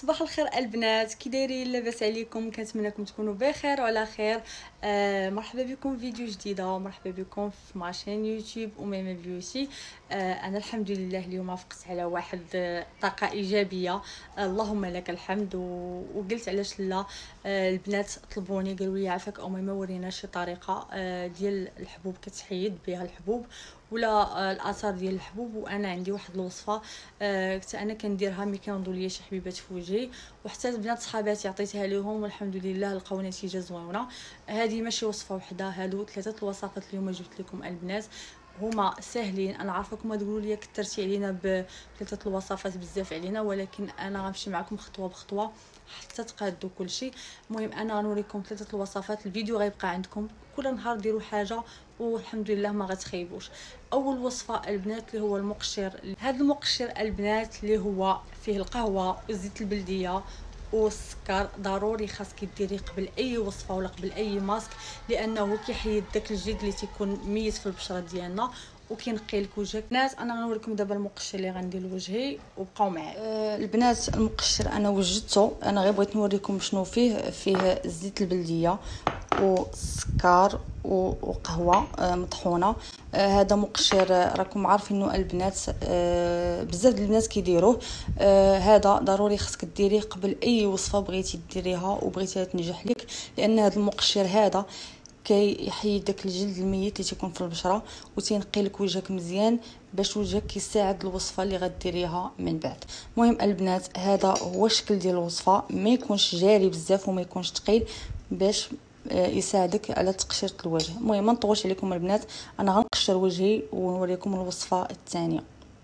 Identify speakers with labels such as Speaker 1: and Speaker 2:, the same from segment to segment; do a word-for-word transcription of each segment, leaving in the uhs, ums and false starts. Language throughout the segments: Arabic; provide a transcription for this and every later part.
Speaker 1: صباح الخير البنات، كي دايرين؟ لاباس عليكم؟ كنتمنىكم تكونوا بخير وعلى خير. آه مرحبا بكم في فيديو جديده، مرحبا بكم في ماشين يوتيوب اميمه بيوتي. آه انا الحمد لله اليوم وافقت على واحد آه طاقه ايجابيه. آه اللهم لك الحمد. وقلت علاش لا. آه البنات طلبوني قالوا لي عافاك اميمه ورينا شي طريقه آه ديال الحبوب كتحيد بها الحبوب ولا آه الاثار ديال الحبوب. وانا عندي واحد الوصفه آه كنت انا كنديرها ملي كينوضوا لي شي حبيبات في وجهي، وحتى البنات صحاباتي عطيتها لهم والحمد لله لقاو نتيجه زوينه. هذه ماشي وصفه وحده، هادو ثلاثه الوصفات اليوم جبت لكم البنات، هما ساهلين. انا عارفاكم تقولوا لي كثرتي علينا بثلاثه الوصفات بزاف علينا، ولكن انا غنمشي معكم خطوه بخطوه حتى تقادوا كل شيء. المهم انا غنوريكم ثلاثه الوصفات، الفيديو غيبقى عندكم كل نهار ديروا حاجه والحمد لله ما غتخيبوش. اول وصفه البنات اللي هو المقشر. هذا المقشر البنات اللي هو فيه القهوه والزيت البلديه والسكر، ضروري خاصك ديريه قبل اي وصفه ولا قبل اي ماسك، لانه كيحيد داك الجلد اللي تيكون ميت في البشره ديالنا وكينقي لك وجهك. البنات انا غنوريكم دابا المقشر اللي غندير لوجهي، وبقاو معايا. أه البنات المقشر انا وجدته، انا غير بغيت نوريكم شنو فيه. فيه الزيت البلديه والسكر وقهوه مطحونه. آه هذا مقشر راكم عارفينه البنات، آه بزاف ديال الناس كيديروه. آه هذا ضروري خصك ديريه قبل اي وصفه بغيتي ديريها وبغيتيها تنجح لك، لان هذا المقشر هذا كيحيد داك الجلد الميت اللي تيكون في البشره وتينقي لك وجهك مزيان باش وجهك كيساعد الوصفه اللي غديريها من بعد. المهم البنات هذا هو الشكل ديال الوصفه، ما يكونش جاري بزاف وما يكونش ثقيل باش يساعدك على تقشيره الوجه. المهم ما نطولش عليكم البنات، انا غنقشر وجهي ونوريكم الوصفه الثانيه.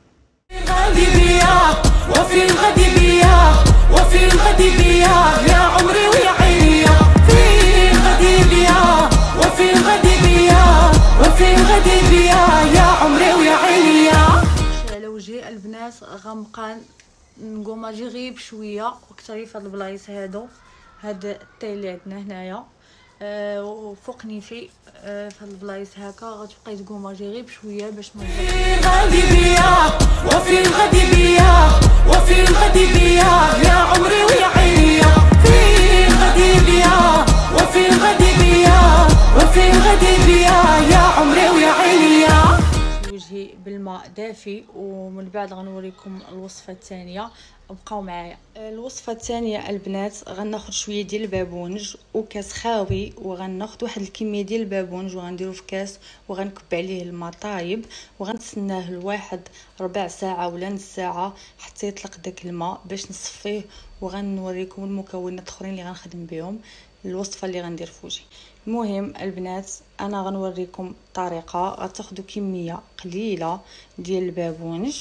Speaker 2: وفي الغد بيا وفي الغد بيا يا عمري ويا عيني، في الغد بيا وفي الغد بيا وفي الغد بيا يا عمري ويا عيني.
Speaker 1: على وجهي البنات غنبقى نكوماجي غير بشويه وكثري في هاد البلايص هادو، هاد التاي اللي عندنا هنايا آه وفوق نيفي آه في هاد البلايص هكا غتبقاي تكوماجي غير بشويه باش ما
Speaker 2: الغد بيا وفي الغد بيا وفي الغد بيا يا عمري ويا عيني، في الغد بيا وفي الغد بيا وفي الغد بيا يا عمري ويا عيني.
Speaker 1: وجهي بالماء دافي ومن بعد غنوريكم الوصفه الثانيه، بقاو معايا. الوصفه الثانيه البنات غناخذ شويه ديال البابونج وكاس خاوي، وغناخذ واحد الكميه ديال البابونج وغنديرو في كاس وغنكب عليه الماء طايب وغنتسناه لواحد ربع ساعه ولا نص ساعه حتى يطلق داك الماء باش نصفيه. وغنوريكم المكونات الاخرين اللي غنخدم بهم الوصفه اللي غندير في وجهي. المهم البنات انا غنوريكم طريقه، غتاخذوا كميه قليله ديال البابونج،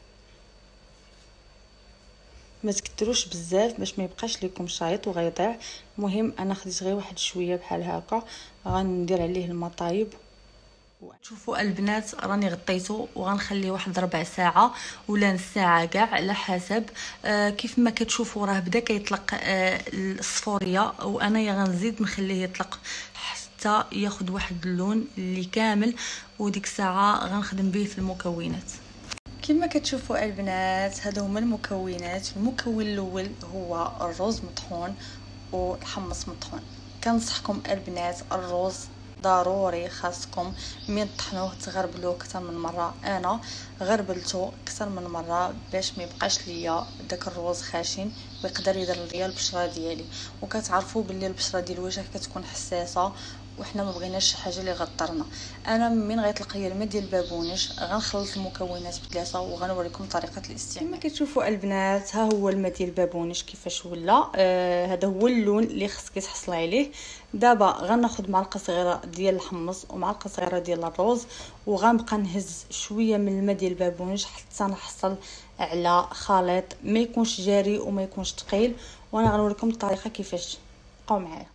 Speaker 1: ما تكثروش بزاف باش ما يبقاش لكم شايط وغيضيع. المهم انا خديت غير واحد شويه بحال هكا، غندير عليه الماء طايب. شوفوا البنات راني غطيته وغنخليه واحد ربع ساعه ولا نص ساعه كاع على حسب. آه كيف ما كتشوفوا راه بدا كيطلق آه الصفوريه، وانا غنزيد نخليه يطلق حتى ياخذ واحد اللون اللي كامل، وديك الساعه غنخدم به في المكونات. كما كتشوفوا البنات هادو هما المكونات. المكون الاول هو الرز مطحون والحمص مطحون. كنصحكم البنات الرز ضروري خاصكم من طحنوه تغربلوه اكثر من مره، انا غربلته اكثر من مره باش ما يبقاش ليا داك الروز خاشن ويقدر يضر ليا البشره ديالي. وكتعرفوا باللي البشره ديال الوجه كتكون حساسه وحنا ما بغيناش شي حاجه اللي غضرنا. انا من غيطلق لي الماء ديال البابونج غنخلط المكونات بثلاثه وغنوريكم طريقه الاستعمال. كما كتشوفوا البنات ها هو الماء ديال البابونج كيفاش ولا. آه هذا هو اللون اللي خصك تحصلي عليه. دابا غناخذ معلقه صغيره ديال الحمص ومعلقه صغيره ديال الرز، وغنبقى نهز شويه من الماء ديال البابونج حتى نحصل على خليط ما يكونش جاري وما يكونش ثقيل. وانا غنوريكم الطريقه كيفاش. بقاو معايا.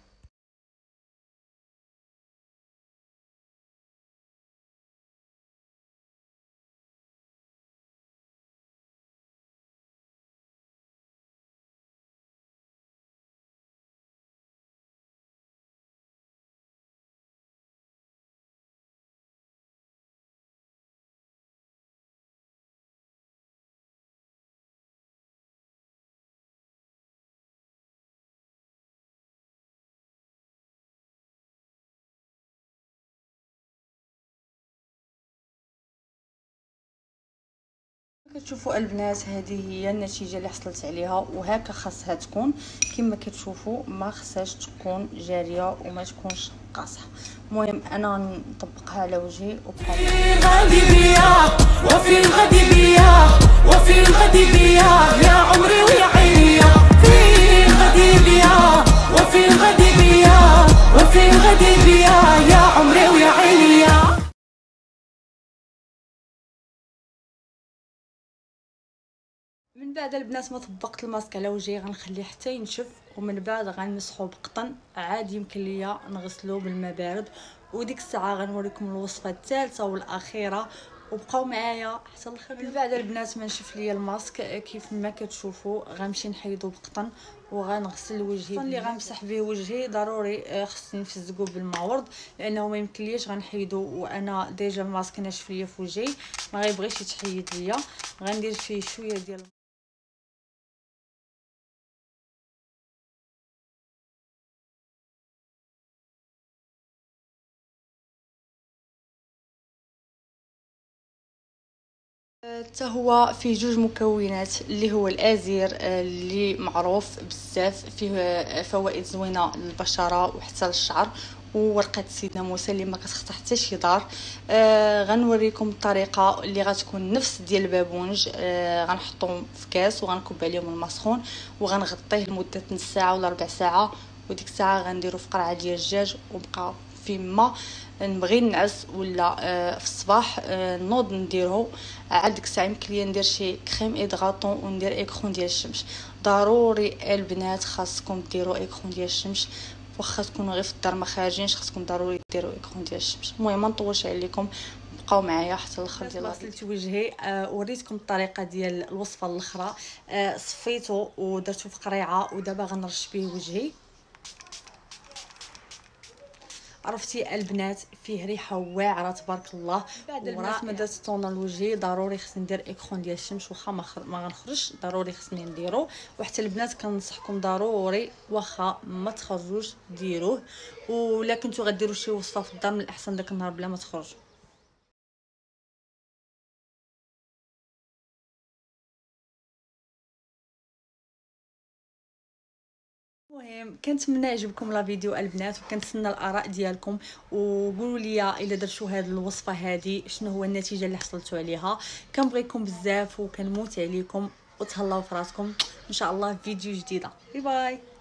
Speaker 1: كتشوفوا البنات هذه هي النتيجه اللي حصلت عليها، وهكا خاصها تكون كما كتشوفوا، ما خصهاش تكون جاريه وما تكونش قاصحه. المهم انا نطبقها على وجهي وبحال
Speaker 2: الغد بيا وفي الغد بيا وفي الغد بيا يا عمري ويا عيني، في الغد بيا وفي الغد بيا وفي الغد بيا يا عمري ويا عيني.
Speaker 1: من بعد البنات ما طبقت الماسك على وجهي غنخليه حتى ينشف، ومن بعد غنمسحو بقطن عادي. يمكن ليا نغسلو بالماء بارد، وديك الساعه غنوريكم الوصفه الثالثه والاخيره، وبقاو معايا حتى الاخر. من بعد البنات ما نشف ليا الماسك كيف ما كتشوفوا غنمشي نحيدو بقطن وغنغسل وجهي. اللي غنمسح به وجهي ضروري خصني نفزقو بالماء ورد، لانه ما يمكنليش غنحيدو وانا ديجا الماسك ناشف ليا في وجهي، ما غيبغيش يتحيد ليا. غندير فيه شويه ديال حتى هو فيه جوج مكونات، اللي هو الازير اللي معروف بزاف، فيه فوائد زوينه للبشره وحتى للشعر، وورقه سيدنا موسى اللي ما كتخطى حتى شي دار. آه غنوريكم الطريقه اللي غتكون نفس ديال البابونج. آه غنحطهم في كاس وغنكب عليهم الماء سخون وغنغطيه لمده نص ساعه ولا ربع ساعه، وديك الساعه غنديرو في قرعه ديال الدجاج وبقى فيما نبغي نعس ولا آه في الصباح آه نوض نديرو. عاد ديك الساعه يمكن ليا ندير شي كريم ايدغاطون وندير ايكرون ديال الشمس. ضروري البنات خاصكم ديروا ايكرون ديال الشمس، واخا تكونوا غير في الدار ما خارجينش خاصكم ضروري ديروا ايكرون ديال الشمس. المهم ما نطولش عليكم، بقاو معايا حتى الاخر ديال غسلت وجهي. آه وريتكم الطريقه ديال الوصفه الاخرى. آه صفيتو ودرتو في قريعه ودابا غنرش به وجهي. عرفتي البنات فيه ريحه واعره تبارك الله. بعد البنات ما درت طونر لوجهي ضروري خصني ندير ايكرون ديال الشمس، واخا ما, خر... ما غنخرجش ضروري خصني نديرو. وحتى البنات كنصحكم ضروري واخا ما تخرجوش ديروه، ولا كنتو غديروا شي وصفه في الدار من الاحسن داك النهار بلا ما تخرجوا. المهم كنتمنى يعجبكم لا فيديو البنات، وكنتسنى الاراء ديالكم، وقولوا لي الا درتوا هذه الوصفه هذه شنو هو النتيجه اللي حصلتوا عليها. كنبغيكم بزاف وكنموت عليكم، وتهلاو في راسكم. ان شاء الله فيديو جديده. باي باي.